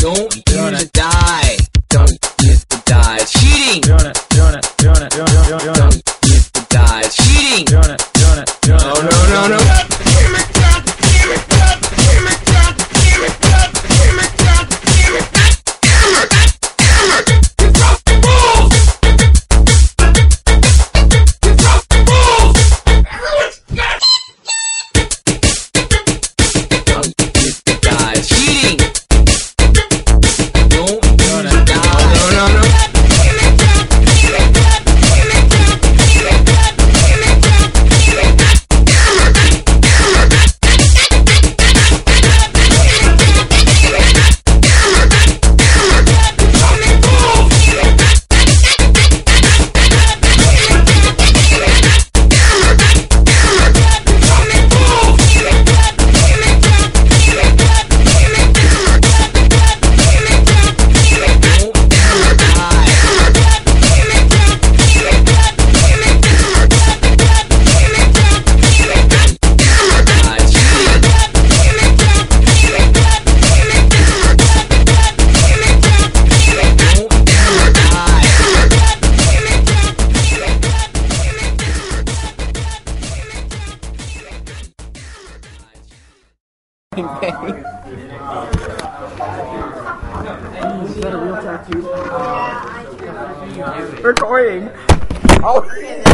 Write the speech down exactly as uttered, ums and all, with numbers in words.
Don't use the die. Don't use the die. It's cheating. Doing it, doing it, doing it, doing it, doing it. Don't use the die. It's cheating. Doing it, doing it, doing it. No, no, no, no. Recording. Oh.